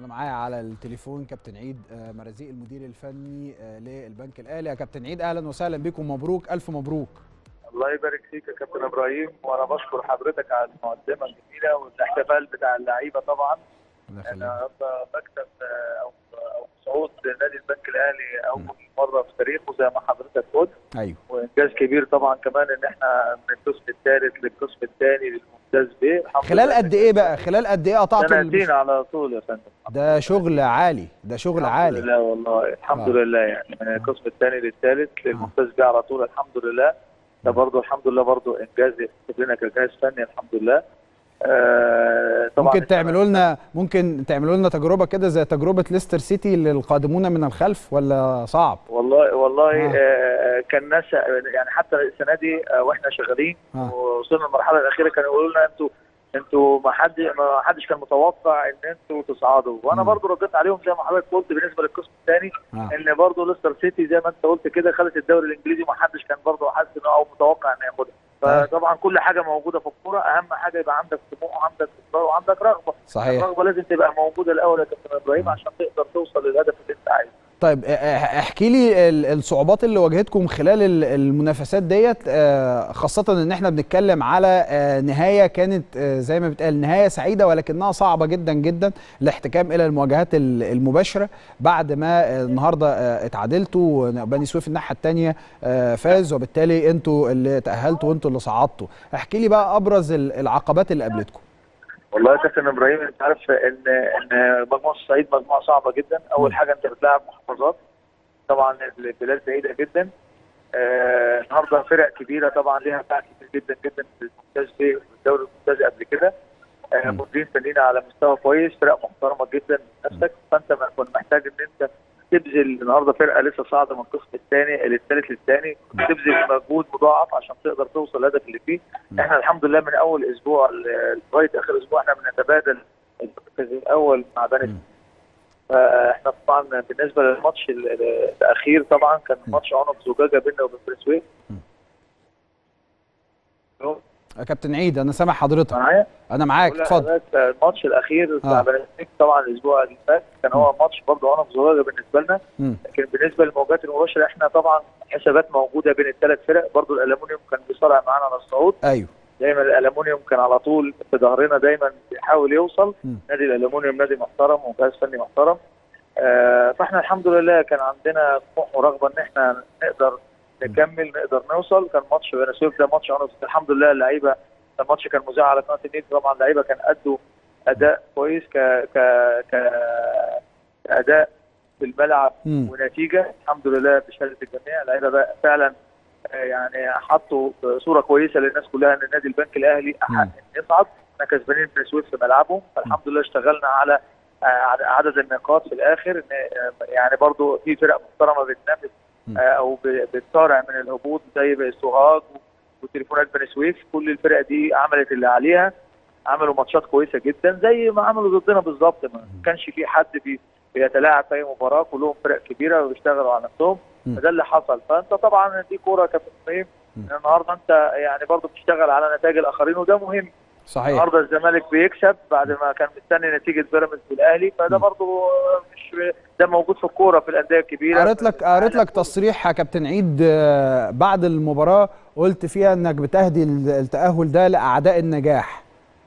أنا معايا على التليفون كابتن عيد مرزيق المدير الفني للبنك الأهلي. يا كابتن عيد أهلا وسهلا بكم، مبروك ألف مبروك. الله يبارك فيك يا كابتن ابراهيم، وانا بشكر حضرتك على المقدمه الجميله والاحتفال بتاع اللعيبه. طبعا انا بكتب او صعود نادي البنك الاهلي اول مره في تاريخه زي ما حضرتك قلت. ايوه، وانجاز كبير طبعا كمان ان احنا من القسم الثالث للقسم الثاني للممتاز ب. خلال قد ايه بقى؟ خلال قد ايه قطعتوا سنتين على طول يا فندم. ده شغل عالي، ده شغل عالي. الحمد لله والله، الحمد لله. يعني من القسم الثاني للثالث للممتاز ب على طول، الحمد لله. ده برضه الحمد لله برضه انجاز يكتب لنا كجهاز فني، الحمد لله. طبعا ممكن تعملوا لنا تجربه كده زي تجربه ليستر سيتي للقادمون من الخلف، ولا صعب؟ والله كان ناس يعني حتى السنه دي واحنا شغالين ووصلنا المرحله الاخيره كانوا يقولوا لنا انتوا ما حدش كان متوقع ان انتوا تصعدوا، وانا برضو رديت عليهم زي ما حضرتك قلت بالنسبه للقسم الثاني ان برضو ليستر سيتي زي ما انت قلت كده خدت الدوري الانجليزي وما حدش كان برضو حاسس انه او متوقع انه ياخدها. فطبعا كل حاجه موجوده في الكوره، اهم حاجه يبقى عندك طموح وعندك اصرار وعندك رغبه. صحيح. الرغبه لازم تبقى موجوده الاول يا كابتن ابراهيم عشان تقدر توصل للهدف اللي انت عايزه. طيب احكي لي الصعوبات اللي واجهتكم خلال المنافسات ديت، خاصة ان احنا بنتكلم على نهاية كانت زي ما بتقال نهاية سعيدة ولكنها صعبة جدا جدا، الاحتكام الى المواجهات المباشرة بعد ما النهاردة اتعادلتوا، بني سويف الناحية الثانية فاز، وبالتالي انتوا اللي تأهلتوا وانتوا اللي صعدتوا. احكي لي بقى ابرز العقبات اللي قابلتكم. والله يا كابتن ابراهيم انت عارف ان مجموعه الصعيد مجموعه صعبه جدا. اول حاجه انت بتلاعب محافظات، طبعا البلاد بعيده جدا. النهارده فرق كبيره طبعا ليها باع كبير جدا جدا في الممتاز ب والدوري الممتاز قبل كده. مديرين فنيين على مستوى كويس، فرق محترمه جدا نفسك. فانت كنت محتاج ان انت تبذل النهارده فرقه لسه صاعده من القسم الثاني للثالث للثاني، تبذل مجهود مضاعف عشان تقدر توصل للهدف اللي فيه. احنا الحمد لله من اول اسبوع لغايه اخر اسبوع احنا بنتبادل المركز الاول مع بني. فاحنا طبعا بالنسبه للماتش الاخير طبعا كان ماتش عنق زجاجه بيننا وبين بني سويف. يا كابتن عيد انا سامع حضرتك. معايا؟ انا معاك، اتفضل. الماتش الاخير بتاع بني سويف طبعا الاسبوع اللي فات كان هو ماتش برضه عنق زجاجه بالنسبه لنا. لكن بالنسبه للمواجهات المباشره احنا طبعا حسابات موجوده بين الثلاث فرق. برضه الالومنيوم كان بيصارع معانا على الصعود. ايوه، دايما الالومنيوم كان على طول في ظهرنا، دايما بيحاول يوصل. نادي الالومنيوم نادي محترم وجهاز فني محترم. فاحنا الحمد لله كان عندنا طموح ورغبه ان احنا نقدر نكمل، نقدر نوصل. كان ماتش بني سويف ده ماتش عنق، الحمد لله اللعيبه، الماتش كان مذاع على قناه النيل. طبعا اللعيبه كان ادوا اداء كويس كاداء في الملعب ونتيجه الحمد لله بشهاده الجميع. اللعيبه فعلا يعني حطوا صوره كويسه للناس كلها ان نادي البنك الاهلي احق ان يصعد. احنا كسبانين بني سويف في ملعبهم، فالحمد لله اشتغلنا على عدد النقاط في الاخر. يعني برضو في فرق محترمه بتنافس او بتصارع من الهبوط زي سوهاج وتليفونات بني سويف. كل الفرق دي عملت اللي عليها، عملوا ماتشات كويسه جدا زي ما عملوا ضدنا بالظبط. ما كانش في حد بيتلاعب في اي مباراه، كلهم فرق كبيره وبيشتغلوا على نفسهم. فده اللي حصل. فانت طبعا دي كوره كابتن ابراهيم، النهارده انت يعني برضو بتشتغل على نتائج الاخرين وده مهم. صحيح. النهارده الزمالك بيكسب بعد ما كان مستني نتيجه بيراميدز والاهلي، فده برضو مش ده موجود في الكوره في الانديه الكبيره. قريت لك تصريح يا كابتن عيد بعد المباراه قلت فيها انك بتهدي التاهل ده لاعداء النجاح.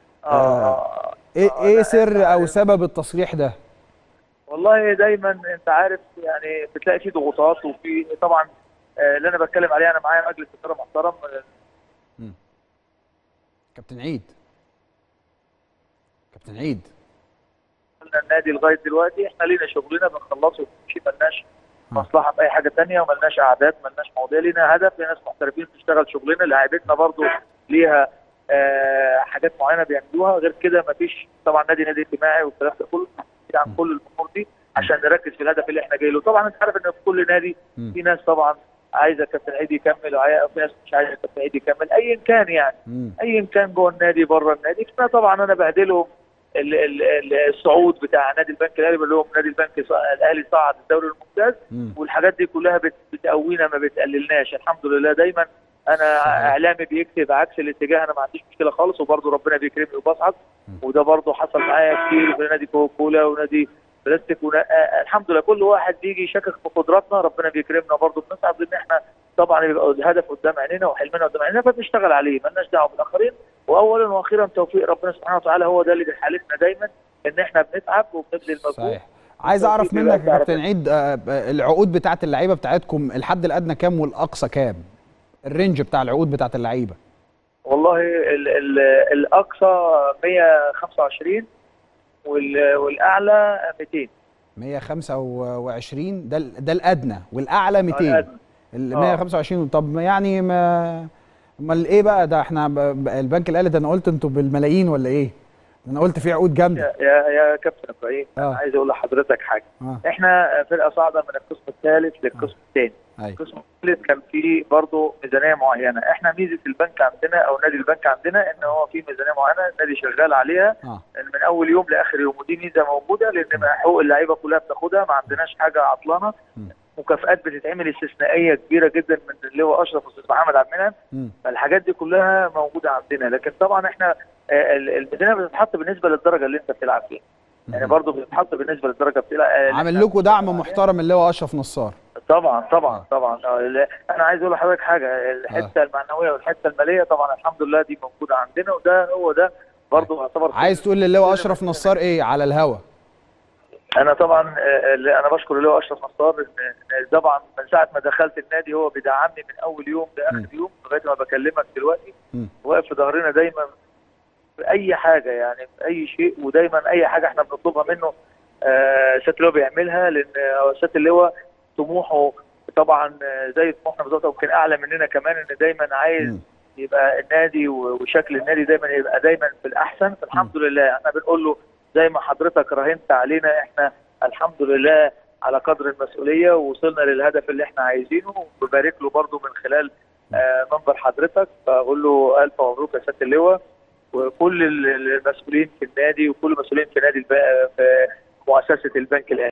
ايه سر او سبب التصريح ده؟ والله دايما انت عارف يعني بتلاقي في ضغوطات، وفي طبعا اللي انا بتكلم عليه انا معايا مجلس اداره محترم. كابتن عيد النادي لغايه دلوقتي احنا لينا شغلنا بنخلصه ومشي، ملناش مصلحه باي حاجه ثانيه وملناش اعداد، ملناش مواضيع، لينا هدف، لينا ناس محترفين بتشتغل شغلنا. لاعيبتنا برضو ليها حاجات معينه بيعملوها، غير كده مفيش. طبعا نادي اجتماعي والكلام ده كله عن كل الامور دي عشان نركز في الهدف اللي احنا جاي له. طبعا انت عارف ان في كل نادي في ناس طبعا عايزه كابتن عيد يكمل وفي ناس مش عايزه كابتن عيد يكمل، ايا كان يعني ايا كان جوه النادي بره النادي. طبعا انا بهدلهم الصعود بتاع نادي البنك الاهلي، بقول لهم نادي البنك الاهلي صعد الدوري الممتاز، والحاجات دي كلها بتقوينا ما بتقللناش الحمد لله. دايما انا اعلامي بيكتب عكس الاتجاه، انا ما عنديش مشكله خالص، وبرده ربنا بيكرمني وبصعد. وده برده حصل معايا كتير في نادي كوكولا ونادي بلاستيك الحمد لله كل واحد بيجي يشكك في قدراتنا، ربنا بيكرمنا برضه، بنسعد ان احنا طبعا يبقى الهدف قدام عينينا وحلمنا قدام عينينا فبنشتغل عليه، مالناش دعوه بالاخرين، واولا واخيرا توفيق ربنا سبحانه وتعالى هو ده اللي بيحالفنا دايما ان احنا بنتعب وبنبذل مجهود. صحيح. عايز اعرف منك يا كابتن عيد، العقود بتاعت اللعيبه بتاعتكم الحد الادنى كام والاقصى كام؟ الرينج بتاع العقود بتاعت اللعيبه. والله الاقصى 125 والاعلى 200. 125 ده الادنى، والاعلى 200. ال 125. طب يعني ما امال ايه بقى ده؟ احنا البنك الاهلي ده انا قلت انتوا بالملايين ولا ايه؟ انا قلت في عقود جامده. يا كابتن ابراهيم انا عايز اقول لحضرتك حاجه. احنا فرقه صاعده من القسم الثالث للقسم الثاني. القسم الثالث كان فيه برضه ميزانيه معينه، احنا ميزه البنك عندنا او نادي البنك عندنا ان هو في ميزانيه معينه النادي شغال عليها من اول يوم لاخر يوم، ودي ميزه موجوده لان حقوق اللعيبه كلها بتاخدها، ما عندناش حاجه عطلانه. مكافآت بتتعمل استثنائيه كبيره جدا من اللي هو اشرف والاستاذ محمد عبد المنعم، فالحاجات دي كلها موجوده عندنا. لكن طبعا احنا الميزانيه بتتحط بالنسبه للدرجه اللي انت بتلعب فيها، يعني برضه بتتحط بالنسبه للدرجه بتلعب. عامل لكم دعم محترم اللي هو اشرف نصار. طبعا انا عايز اقول لحضرتك حاجه، الحته المعنويه والحته الماليه طبعا الحمد لله دي موجوده عندنا، وده هو ده برضه يعتبر. عايز تقول اللي هو اشرف نصار ايه على الهوا؟ انا طبعا انا بشكر اللي هو اشرف نصار، طبعا من ساعه ما دخلت النادي هو بيدعمني من اول يوم لاخر يوم لغايه ما بكلمك دلوقتي، واقف في ظهرنا دايما في اي حاجه، يعني في اي شيء، ودايما اي حاجه احنا بنطلبها منه سياده اللواء بيعملها، لان سياده اللواء طموحه طبعا زي طموحنا بالظبط، ممكن اعلى مننا كمان، ان دايما عايز يبقى النادي وشكل النادي دايما يبقى دايما في الاحسن. فالحمد لله احنا بنقول له زي ما حضرتك راهنت علينا، احنا الحمد لله على قدر المسؤوليه ووصلنا للهدف اللي احنا عايزينه، وببارك له برضه من خلال منبر حضرتك، بقول له الف مبروك يا سياده اللواء، وكل المسؤولين في النادي وكل المسؤولين في نادي في مؤسسه البنك الاهلي.